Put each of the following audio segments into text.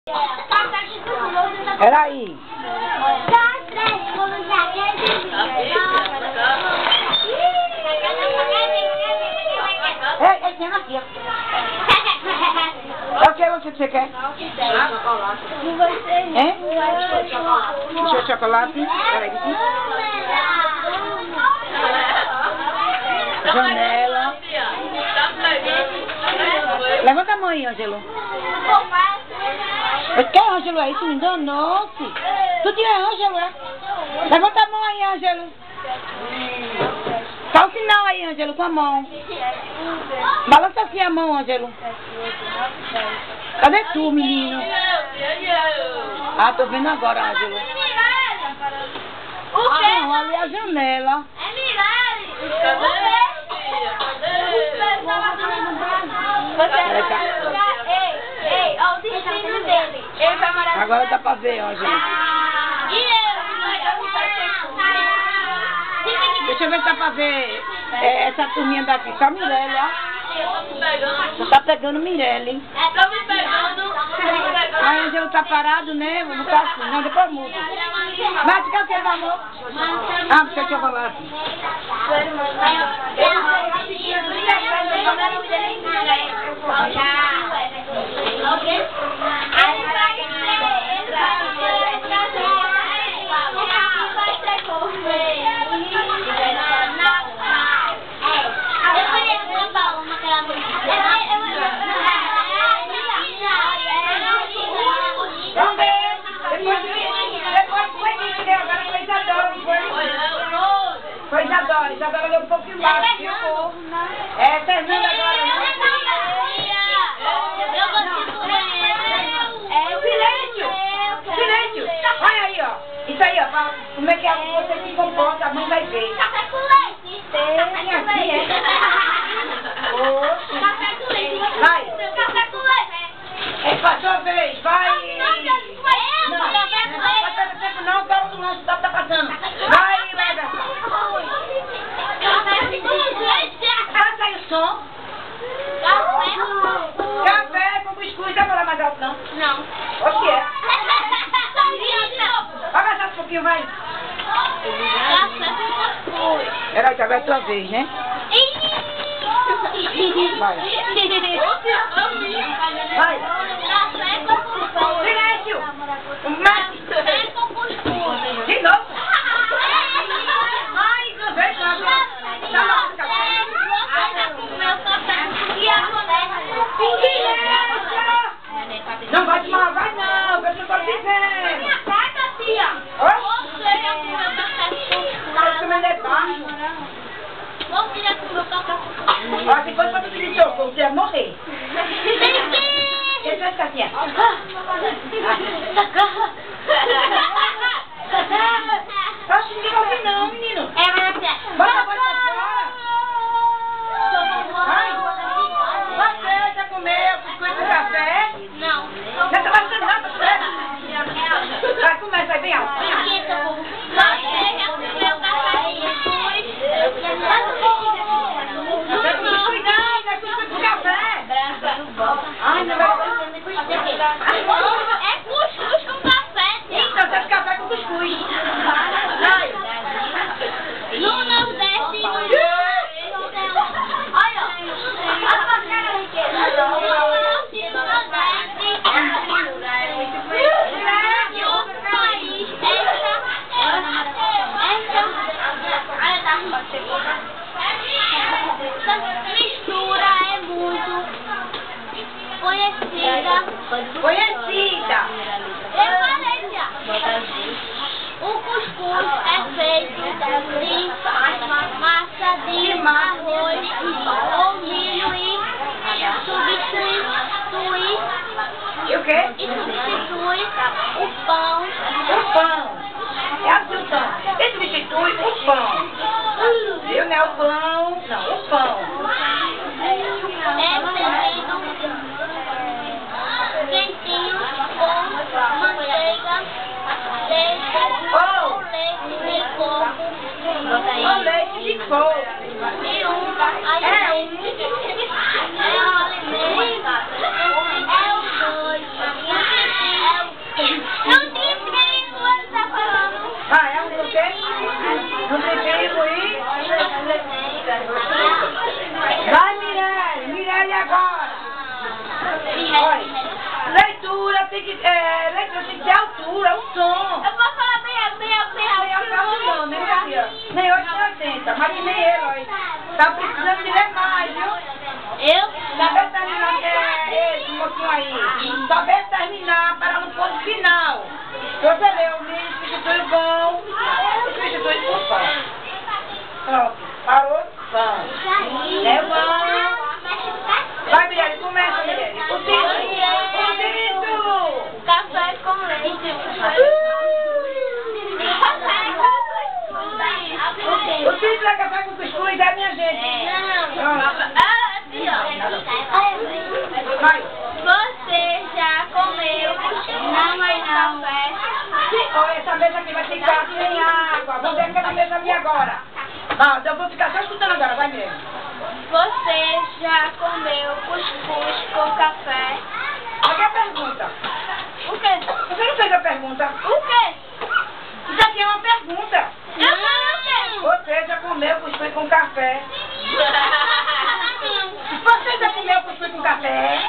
Peraí. Ei, tem aqui, ó. O que você quer? Hein? Deixa o chocolate. Peraí. Janela. Levanta a mão aí, Ângelo. O que, Ângelo? É isso? Me enganou-se. Tu tinha Ângelo, é? Levanta a mão aí, Ângelo. Dá o sinal aí, Ângelo, com a mão. Balança assim a mão, Ângelo. Cadê tu, menino? Ah, tô vendo agora, Ângelo. Não, ali é a janela. É Mirelle! Ei, ó o destino dele. Ele vai morar. Agora dá pra ver, Ângelo. E eu? Deixa eu ver se dá pra ver essa turminha daqui. Só Mirelle, ó. Você tá pegando Mirelle. Tô me pegando. Aí o Ângelo tá parado, né? Vou botar assim. Não, depois muda. Mas quer o que, amor? Ah, porque é chocolate. Foi Isadora. Isadora deu um pouquinho mais, viu? É, Fernanda agora, né? Silêncio! Silêncio! Olha aí, ó. Isso aí, ó. Como é que você se comporta, a mãe vai ver. Café com leite! Café com leite! Café com leite! Vai! Café com leite! É pra sua vez, vai! Não, Não vai perder tempo não, para o lanche, tá passando. Vai, Leda! Vai sair o som. Café com cuscuz, vai falar mais alto não? Não. O que é? Vai mais alto um pouquinho, vai. Peraí, que agora é a tua vez, né? Vai. Vai. Silêncio! De novo? Ai, não vejo nada. Tá lá, café. Não vai tomar, vai não, eu tô dizendo. Você também é baixo. Ó, se fosse pra tu pedir socorro, você ia morrer. Você vai ficar assim, ó. Acho que ninguém vai ouvir não, menino. Bota a voz pra fora. Vai. Você já comeu biscoito com café? Não. Já tá bastante nada, você? Vai, começa, vai bem alto. Ai, não vai. É cuscuz com café, tia. Então, você café com cuscuz. Vai. No Nordeste, olha, essa mistura é muito conhecida. Eu falei já. O cuscuz é feito de massa de arroz ou milho e substitui E o quê? o pão. O pão. É assim o pão. Ele substitui o pão. Viu, né? O pão. Não, o pão. É servido quentinho com manteiga, leite ou leite de coco. Com leite de coco. E uma alimento. É os dois. tem que, letra tem que ter altura, o som. Eu posso falar bem alto, Não, nem sabia. Nem 8,80, mas que nem ele, olha. Tá precisando de ler mais, viu? Saber terminar, esse mocinho aí. Saber terminar para não pôr final. Você leu o milho, substitui o pão, substitui o pão. Pronto, parou? Pão. É pão. Vai, Mirelle, começa, Mirelle. O título. Café com leite. O título é café com cuscuz, é, minha gente? Vai. Você já comeu café? Olha, essa mesa aqui vai ficar sem água. Vamos ver aquela mesa ali agora. Não, eu vou ficar só escutando agora, vai mesmo. Você já comeu cuscuz com café? Aqui é a pergunta. O quê? Você não fez a pergunta? O quê? Isso aqui é uma pergunta. Eu falei o quê? Você já comeu cuscuz com café? Você já comeu cuscuz com café?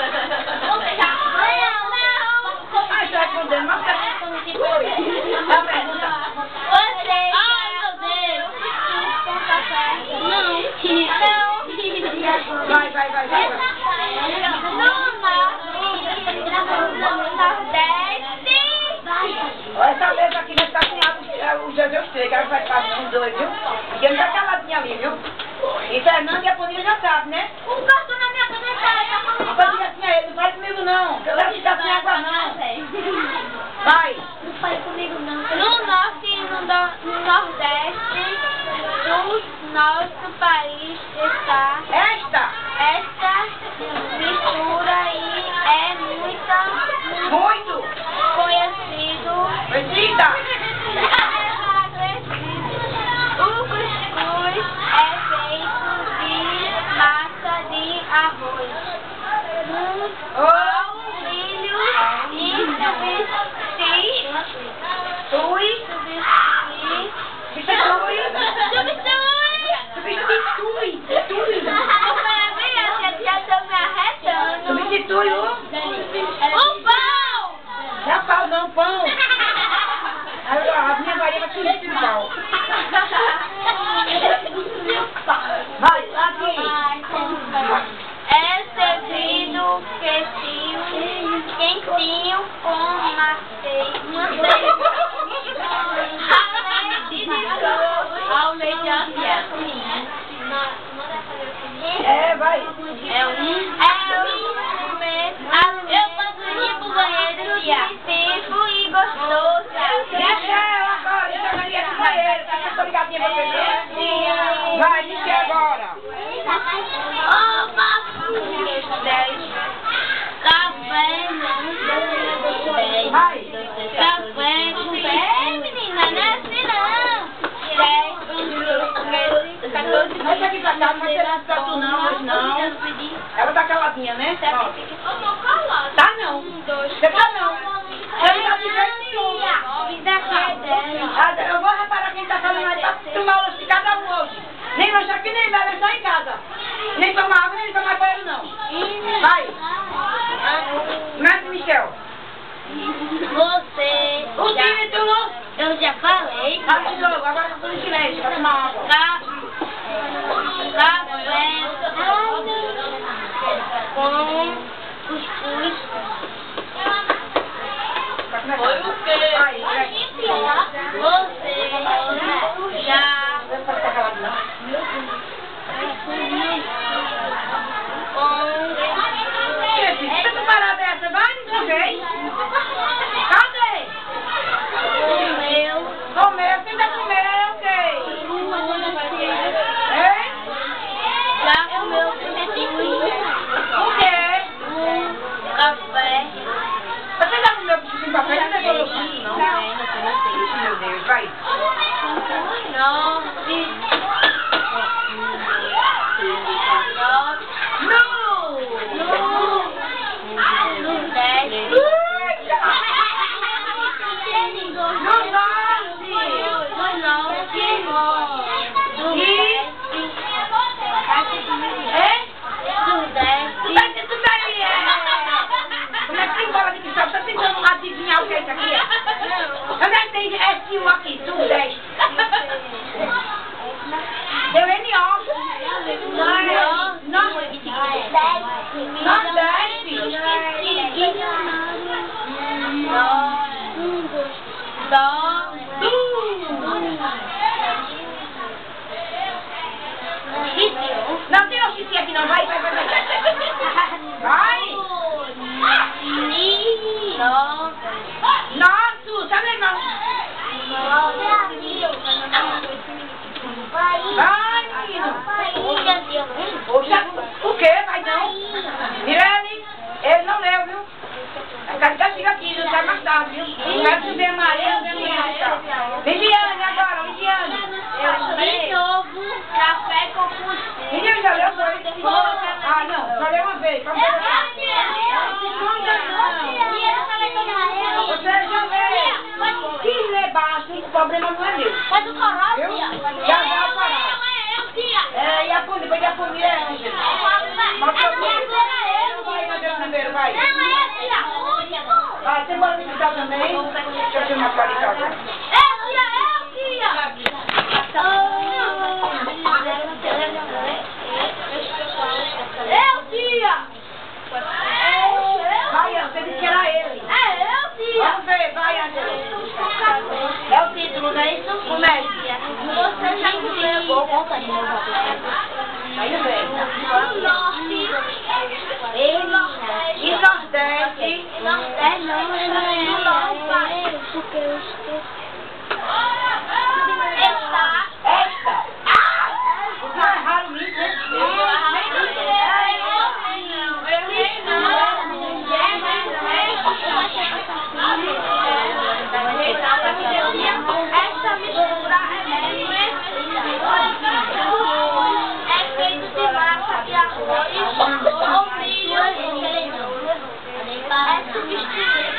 Ah, já respondendo, mas a pergunta. Você já comeu cuscuz com café? Não. Vai. No Nordeste. Olha, essa mesa aqui vai ficar sem água, o Jesus sei, que ela vai ficar com os dois, viu? Porque não tá caladinha ali, viu? E Fernando e a Padilha já sabe, né? Um gato na minha cabeça. A Padilha tinha ele, não fale comigo não, que eu levo ficar sem água não. Vai. Não fale comigo não. No Norte e no Nordeste do nosso país está Esta. mistura e é Muito. conhecido. Precisa. O cuscuz é feito de massa de arroz, com milho e Substitui o... o pão! Já pau não, pão. A minha varinha vai substituir o pau. Vai, aqui. É servido quentinho com manteiga. Ao leite Vai. Eu posso ir pro banheiro, tipo e gostoso. Michel, agora, deixa a Maria pro banheiro, tá com a ligadinha pra você. Vai, Michel, agora. Vai. Café com menina, não é assim não. 14 Mas aqui pra cá, não vai ser pra tu não, hoje não. Ela tá caladinha, né? Ó. Tá não. Você tá não. Você não tá de jeito nenhum. Eu vou reparar quem tá falando aí pra tomar aula de cada um hoje. Nem lanche aqui, nem bebe só em casa. Nem tomar água, nem tomar banheiro não. Vai. Mestre Michel. Você O título. eu já falei. Fala de novo, agora eu tô no silêncio, vai tomar água. Café com cuscuz. Foi o quê? Vai, vai. Você já Não pode ficar calado não. Você não parar dessa, vai, não vem? Cadê? Comeu, você ainda comeu, ok? Hein? já comeu cuscuz, O quê? café. Você já comeu cuscuz com café? Não levou meu cuscuz, não? Meu Deus, vai. Como é que tem bola de cristal? que é isso aqui? Eu nem tenho S1 aqui, Sudeste. Deu NO. Nordeste. Não tem oxício aqui não, vai. Vai. Nossa, sabe não? Vai, menino. Poxa, o quê? Vai não? Mirelle, ele não leu, viu? A carta fica aqui, não sai mais tarde, viu? Não quero subir a Maria, Viviane agora, Viviane. De novo, café com pudim. Viviane já leu, foi? Ah, não, só leu uma vez. Você já leu. Se ler baixo, o problema não é meu. Faz o coral, Viu? tia. Já vai parar. Tia. E a Puni, depois a Puni é Ângela. Vai, Ângela primeiro, vai. Vai, você pode me visitar também? Deixa eu filmar pra ali, tá? Vai, Ângela, você disse que era ele. Vamos ver, vai, Ângela. É o título, não é isso? O médico. Você já comeu? Vou contar de novo. Vai no bem. O norte. E Nordeste. Nordeste não, é norte. Porque eu esqueci. Esta. Não erraram isso, né? Essa mistura é feito de massa de arroz com milho. É substituído.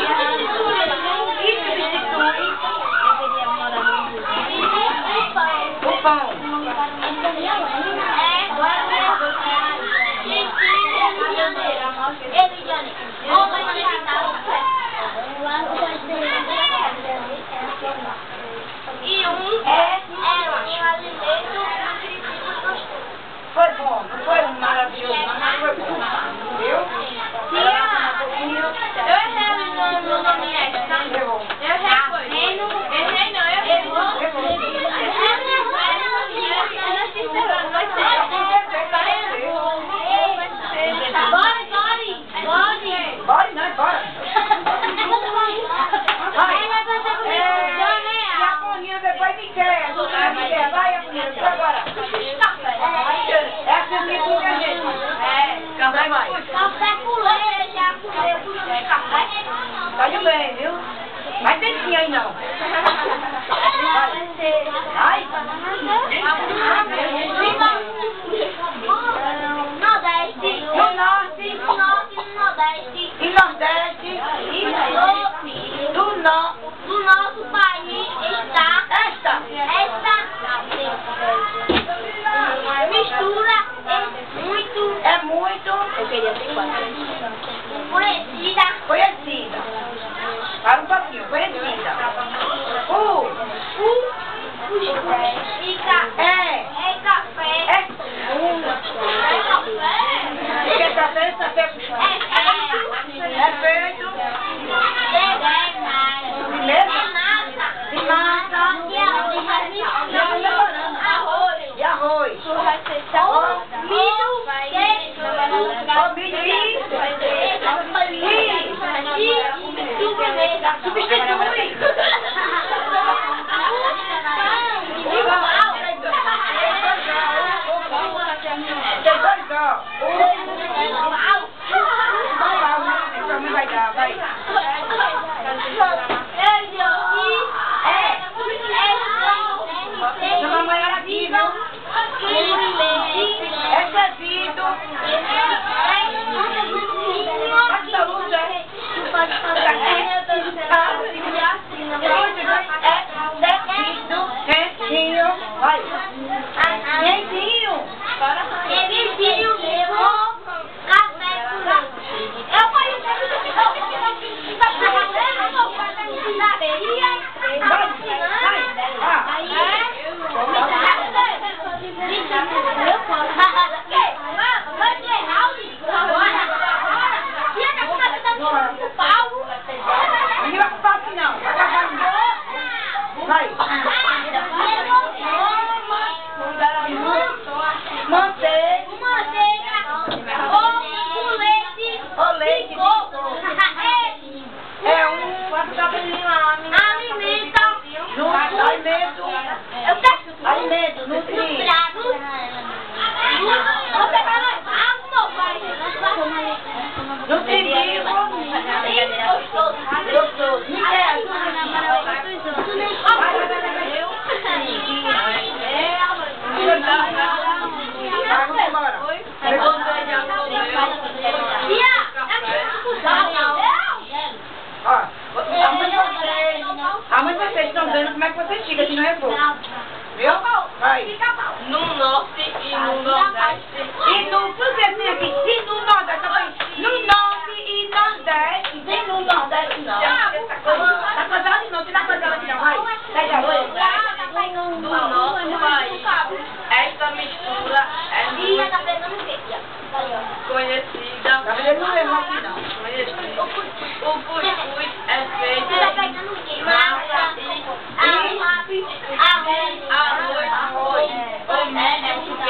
O pão. E um alimento Foi bom, não foi maravilhoso, mas foi bom. Viu? eu errei no nome extra. Eu errei Bora, não, bora. E a Boninha depois me quer. Vai, a Boninha, agora. É assim que tudo a gente. Café vai. Café com leite, já comeu café. Tá indo bem, viu? Mas tem sim aí não. Vai. Nordeste. No norte. Nordeste. E Nordeste. Do nosso país está Esta. Mistura é muito É muito. Eu queria ter Conhecida. Para um pouquinho, conhecida. É café. Porque café está feito. É feito de massa. E arroz. Substitui. Tem dois ó. Vai dar, vai. Sua mamãe era aqui, viu? Esse é Vido. Essa luz é. diga que não é bom. Viu? Vai. No norte e no nordeste. E no, por que assim aqui? E no nordeste, no norte e nordeste. E no nordeste não. Tá casado não, tira a casada aqui não, vai. Pega a Do nosso país, esta mistura é muito conhecida. não levou aqui não. O cuscuz é feito de massa e arroz, o milho que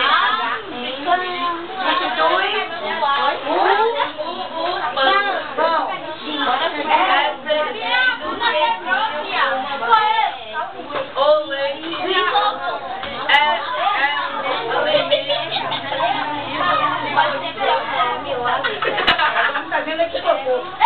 o leite Tá vendo aqui, cocô?